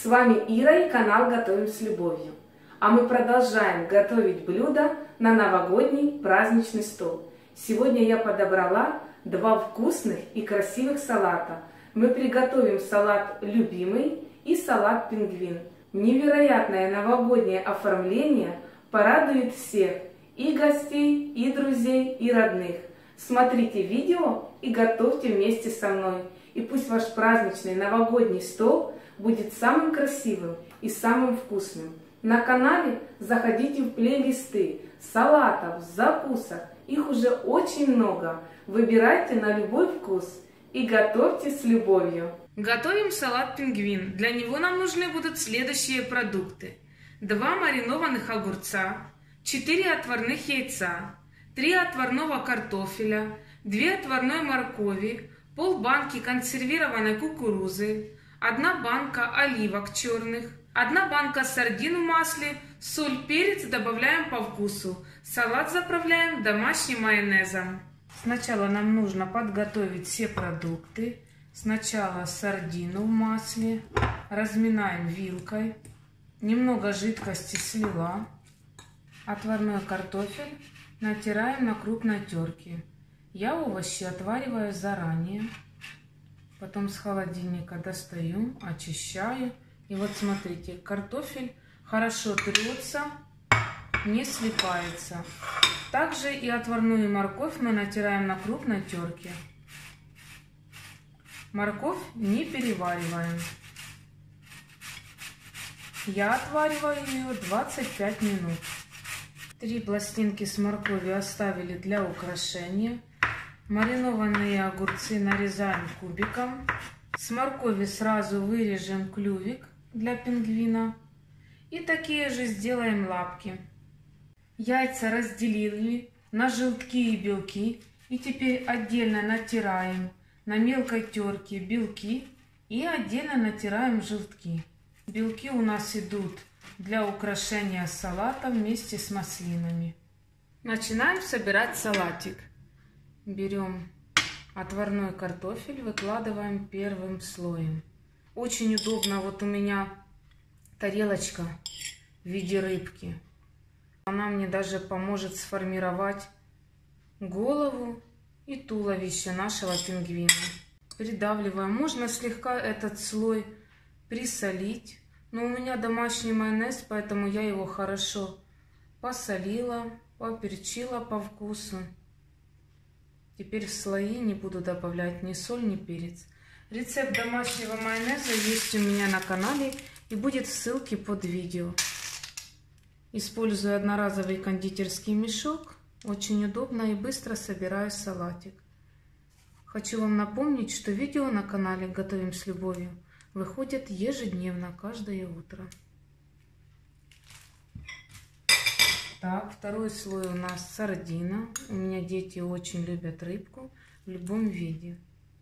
вами Ира и канал Готовим с любовью. А мы продолжаем готовить блюда на новогодний праздничный стол. Сегодня я подобрала два вкусных и красивых салата. Мы приготовим салат любимый и салат пингвин. Невероятное новогоднее оформление порадует всех, и гостей, и друзей, и родных. Смотрите видео и готовьте вместе со мной. И пусть ваш праздничный новогодний стол будет самым красивым и самым вкусным. На канале заходите в плейлисты салатов, закусок. Их уже очень много. Выбирайте на любой вкус и готовьте с любовью. Готовим салат пингвин. Для него нам нужны будут следующие продукты. 2 маринованных огурца, 4 отварных яйца, 3 отварного картофеля, 2 отварной моркови, пол-банки консервированной кукурузы, 1 банка оливок черных, 1 банка сардин в масле, соль, перец добавляем по вкусу. Салат заправляем домашним майонезом. Сначала нам нужно подготовить все продукты. Сначала сардину в масле разминаем вилкой, немного жидкости слила, отварной картофель натираем на крупной терке. Я овощи отвариваю заранее, потом с холодильника достаю, очищаю. И вот смотрите, картофель хорошо трется, не слипается. Также и отварную морковь мы натираем на крупной терке. Морковь не перевариваем. Я отвариваю ее 25 минут. 3 пластинки с морковью оставили для украшения. Маринованные огурцы нарезаем кубиком. С моркови сразу вырежем клювик для пингвина. И такие же сделаем лапки. Яйца разделили на желтки и белки. И теперь отдельно натираем на мелкой терке белки и отдельно натираем желтки. Белки у нас идут для украшения салата вместе с маслинами. Начинаем собирать салатик. Берем отварной картофель, выкладываем первым слоем. Очень удобно, вот у меня тарелочка в виде рыбки. Она мне даже поможет сформировать голову и туловище нашего пингвина. Придавливаем. Можно слегка этот слой присолить. Но у меня домашний майонез, поэтому я его хорошо посолила, поперчила по вкусу. Теперь в слои не буду добавлять ни соль, ни перец. Рецепт домашнего майонеза есть у меня на канале и будет в ссылке под видео. Использую одноразовый кондитерский мешок. Очень удобно и быстро собираю салатик. Хочу вам напомнить, что видео на канале Готовим с любовью выходят ежедневно, каждое утро. Так, второй слой у нас сардина. У меня дети очень любят рыбку в любом виде.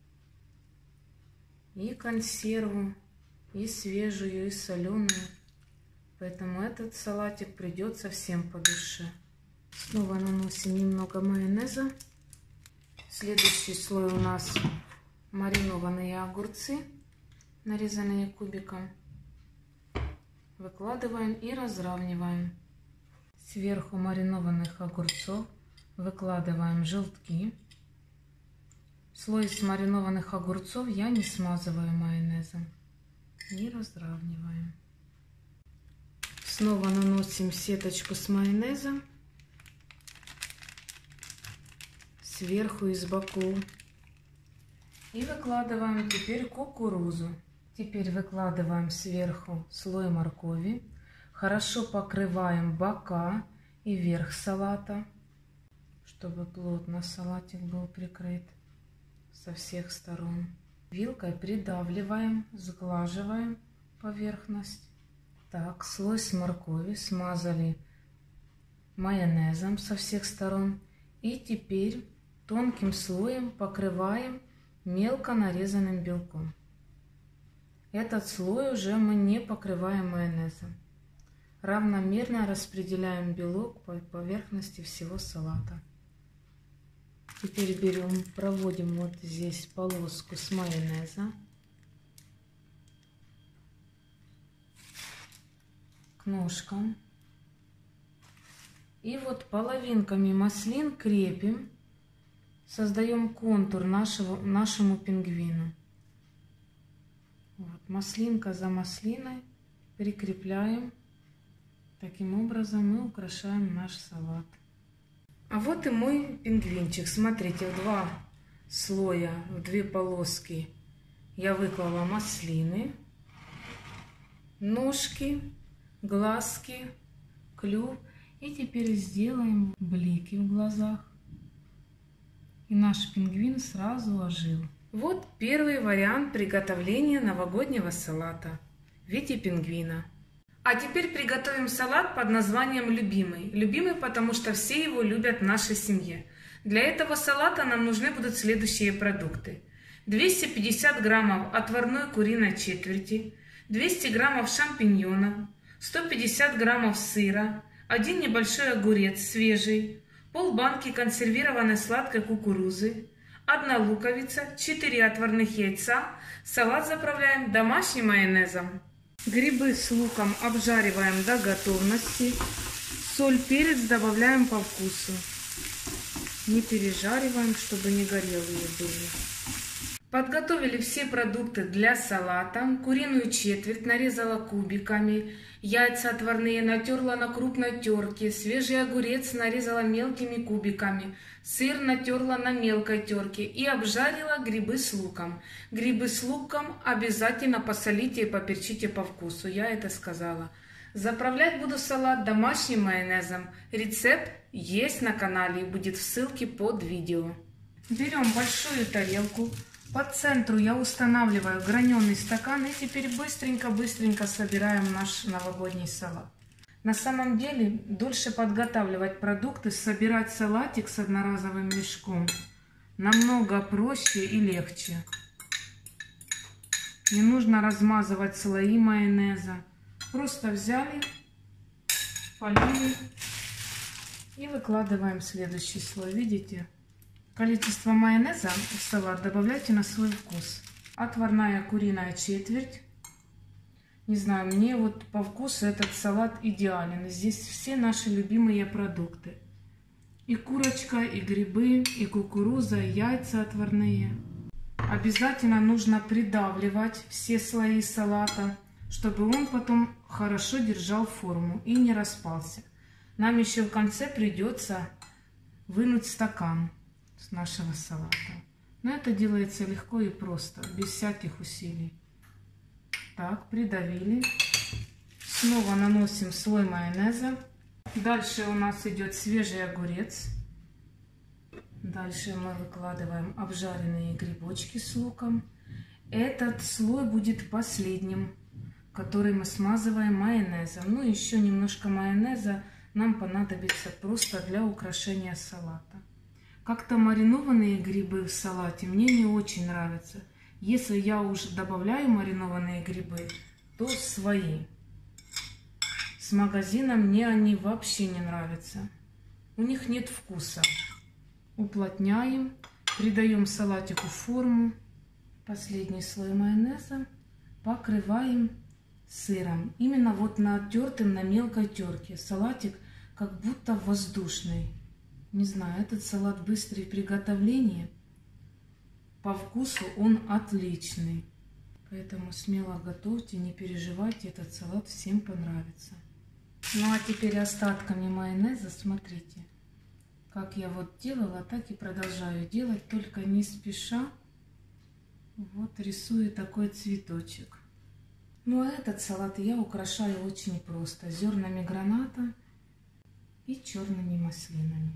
И консерву, и свежую, и соленую. Поэтому этот салатик придется всем по душе. Снова наносим немного майонеза. Следующий слой у нас маринованные огурцы, нарезанные кубиком. Выкладываем и разравниваем. Сверху маринованных огурцов выкладываем желтки. Слой из маринованных огурцов я не смазываю майонезом. И разравниваем. Снова наносим сеточку с майонезом. Сверху и с боков. И выкладываем теперь кукурузу. Теперь выкладываем сверху слой моркови. Хорошо покрываем бока и верх салата, чтобы плотно салатик был прикрыт со всех сторон. Вилкой придавливаем, сглаживаем поверхность. Так, слой с моркови смазали майонезом со всех сторон. И теперь тонким слоем покрываем мелко нарезанным белком. Этот слой уже мы не покрываем майонезом. Равномерно распределяем белок по поверхности всего салата. Теперь берем, проводим вот здесь полоску с майонеза. ножкам. И вот половинками маслин крепим, создаем контур нашему пингвину. Вот, маслинка за маслиной прикрепляем. Таким образом мы украшаем наш салат. А вот и мой пингвинчик. Смотрите, в 2 слоя, в 2 полоски я выклала маслины, ножки, глазки, клюв. И теперь сделаем блики в глазах. И наш пингвин сразу ожил. Вот первый вариант приготовления новогоднего салата в виде пингвина. А теперь приготовим салат под названием «Любимый». Любимый, потому что все его любят в нашей семье. Для этого салата нам нужны будут следующие продукты. 250 граммов отварной куриной четверти, 200 граммов шампиньонов, 150 граммов сыра, 1 небольшой огурец свежий, пол-банки консервированной сладкой кукурузы, 1 луковица, 4 отварных яйца. Салат заправляем домашним майонезом. Грибы с луком обжариваем до готовности. Соль, перец добавляем по вкусу. Не пережариваем, чтобы не горелые были. Подготовили все продукты для салата. Куриную четверть нарезала кубиками. Яйца отварные натерла на крупной терке. Свежий огурец нарезала мелкими кубиками. Сыр натерла на мелкой терке. И обжарила грибы с луком. Грибы с луком обязательно посолите и поперчите по вкусу. Я это сказала. Заправлять буду салат домашним майонезом. Рецепт есть на канале и будет в ссылке под видео. Берем большую тарелку. По центру я устанавливаю граненый стакан и теперь быстренько собираем наш новогодний салат. На самом деле дольше подготавливать продукты, собирать салатик с одноразовым мешком намного проще и легче. Не нужно размазывать слои майонеза. Просто взяли, полили и выкладываем следующий слой. Видите? Количество майонеза в салат добавляйте на свой вкус. Отварная куриная четверть. Не знаю, мне вот по вкусу этот салат идеален. Здесь все наши любимые продукты. И курочка, и грибы, и кукуруза, и яйца отварные. Обязательно нужно придавливать все слои салата, чтобы он потом хорошо держал форму и не распался. Нам еще в конце придется вынуть стакан с нашего салата. Но это делается легко и просто, без всяких усилий. Так, придавили. Снова наносим слой майонеза. Дальше у нас идет свежий огурец. Дальше мы выкладываем обжаренные грибочки с луком. Этот слой будет последним, который мы смазываем майонезом. Ну, еще немножко майонеза нам понадобится просто для украшения салата. Как-то маринованные грибы в салате мне не очень нравятся. Если я уж добавляю маринованные грибы, то свои. С магазина мне они вообще не нравятся. У них нет вкуса. Уплотняем, придаем салатику форму. Последний слой майонеза покрываем сыром. Именно вот натертым на мелкой терке. Салатик как будто воздушный. Не знаю, этот салат быстрый в приготовлении. По вкусу он отличный. Поэтому смело готовьте, не переживайте, этот салат всем понравится. Ну а теперь остатками майонеза, смотрите. Как я вот делала, так и продолжаю делать, только не спеша. Вот рисую такой цветочек. Ну а этот салат я украшаю очень просто. Зернами граната и черными маслинами.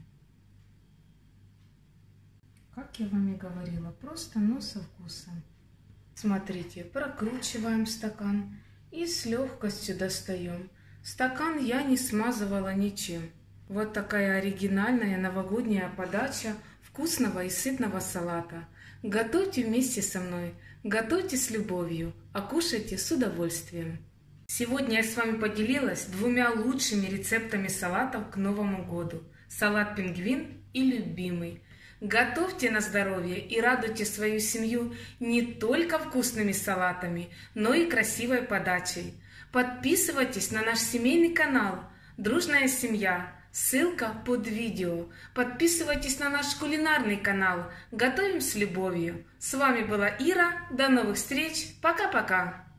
Как я вам и говорила, просто, но со вкусом. Смотрите, прокручиваем стакан и с легкостью достаем. Стакан я не смазывала ничем. Вот такая оригинальная новогодняя подача вкусного и сытного салата. Готовьте вместе со мной, готовьте с любовью, а кушайте с удовольствием. Сегодня я с вами поделилась 2 лучшими рецептами салатов к Новому году. Салат «Пингвин» и «Любимый». Готовьте на здоровье и радуйте свою семью не только вкусными салатами, но и красивой подачей. Подписывайтесь на наш семейный канал «Дружная семья». Ссылка под видео. Подписывайтесь на наш кулинарный канал «Готовим с любовью». С вами была Ира. До новых встреч. Пока-пока.